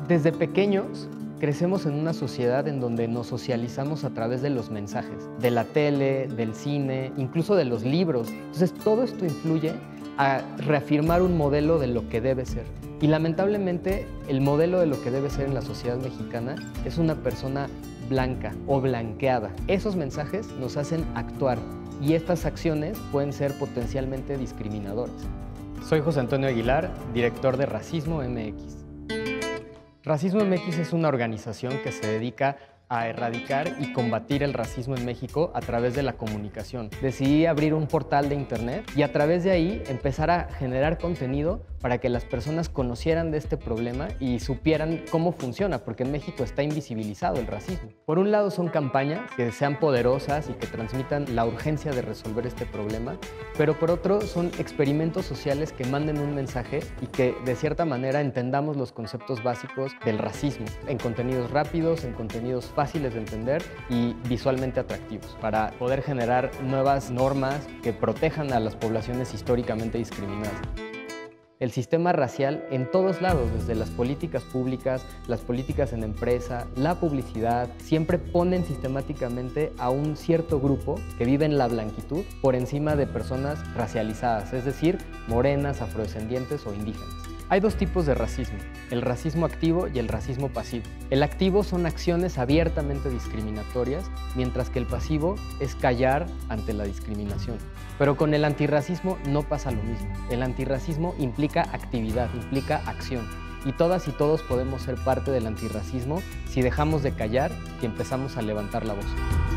Desde pequeños crecemos en una sociedad en donde nos socializamos a través de los mensajes, de la tele, del cine, incluso de los libros. Entonces todo esto influye a reafirmar un modelo de lo que debe ser. Y lamentablemente el modelo de lo que debe ser en la sociedad mexicana es una persona blanca o blanqueada. Esos mensajes nos hacen actuar y estas acciones pueden ser potencialmente discriminadoras. Soy José Antonio Aguilar, director de Racismo MX. Racismo MX es una organización que se dedica a erradicar y combatir el racismo en México a través de la comunicación. Decidí abrir un portal de internet y a través de ahí empezar a generar contenido para que las personas conocieran de este problema y supieran cómo funciona, porque en México está invisibilizado el racismo. Por un lado son campañas que sean poderosas y que transmitan la urgencia de resolver este problema, pero por otro son experimentos sociales que manden un mensaje y que de cierta manera entendamos los conceptos básicos del racismo en contenidos rápidos, en contenidos fáciles de entender y visualmente atractivos, para poder generar nuevas normas que protejan a las poblaciones históricamente discriminadas. El sistema racial en todos lados, desde las políticas públicas, las políticas en empresa, la publicidad, siempre ponen sistemáticamente a un cierto grupo que vive en la blanquitud por encima de personas racializadas, es decir, morenas, afrodescendientes o indígenas. Hay dos tipos de racismo, el racismo activo y el racismo pasivo. El activo son acciones abiertamente discriminatorias, mientras que el pasivo es callar ante la discriminación. Pero con el antirracismo no pasa lo mismo. El antirracismo implica actividad, implica acción. Y todas y todos podemos ser parte del antirracismo si dejamos de callar y empezamos a levantar la voz.